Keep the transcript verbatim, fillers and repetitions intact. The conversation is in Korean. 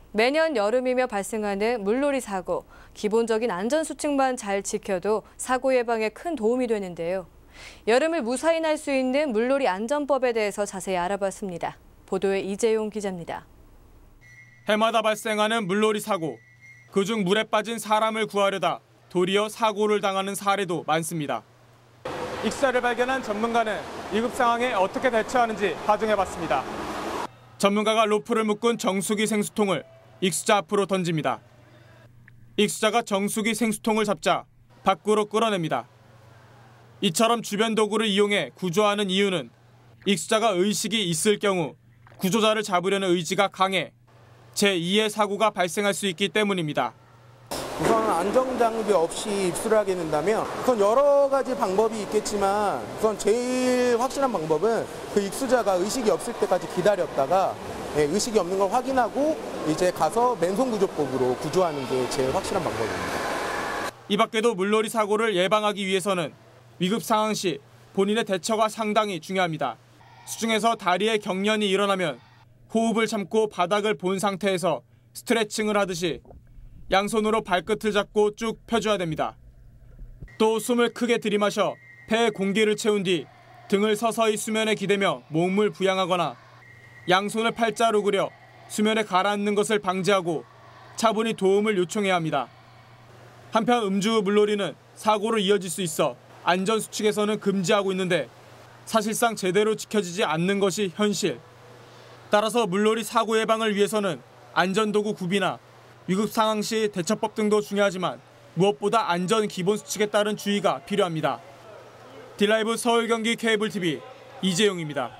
매년 여름이며 발생하는 물놀이 사고, 기본적인 안전수칙만 잘 지켜도 사고 예방에 큰 도움이 되는데요. 여름을 무사히 날 수 있는 물놀이 안전법에 대해서 자세히 알아봤습니다. 보도에 이재용 기자입니다. 해마다 발생하는 물놀이 사고, 그중 물에 빠진 사람을 구하려다 도리어 사고를 당하는 사례도 많습니다. 익수자를 발견한 전문가는 위급 상황에 어떻게 대처하는지 가정해봤습니다. 전문가가 로프를 묶은 정수기 생수통을 익수자 앞으로 던집니다. 익수자가 정수기 생수통을 잡자 밖으로 끌어냅니다. 이처럼 주변 도구를 이용해 구조하는 이유는 익수자가 의식이 있을 경우 구조자를 잡으려는 의지가 강해 제이의 사고가 발생할 수 있기 때문입니다. 우선 안전장비 없이 입수를 하게 된다면 우선 여러 가지 방법이 있겠지만 우선 제일 확실한 방법은 그 입수자가 의식이 없을 때까지 기다렸다가 의식이 없는 걸 확인하고 이제 가서 맨손구조법으로 구조하는 게 제일 확실한 방법입니다. 이 밖에도 물놀이 사고를 예방하기 위해서는 위급 상황 시 본인의 대처가 상당히 중요합니다. 수중에서 다리에 경련이 일어나면 호흡을 참고 바닥을 본 상태에서 스트레칭을 하듯이 양손으로 발끝을 잡고 쭉 펴줘야 됩니다. 또 숨을 크게 들이마셔 폐에 공기를 채운 뒤 등을 서서히 수면에 기대며 몸을 부양하거나 양손을 팔자로 그려 수면에 가라앉는 것을 방지하고 차분히 도움을 요청해야 합니다. 한편 음주 후 물놀이는 사고로 이어질 수 있어 안전수칙에서는 금지하고 있는데 사실상 제대로 지켜지지 않는 것이 현실. 따라서 물놀이 사고 예방을 위해서는 안전도구 구비나 위급 상황 시 대처법 등도 중요하지만 무엇보다 안전 기본 수칙에 따른 주의가 필요합니다. 디라이브 서울 경기 케이블 티비 이재용입니다.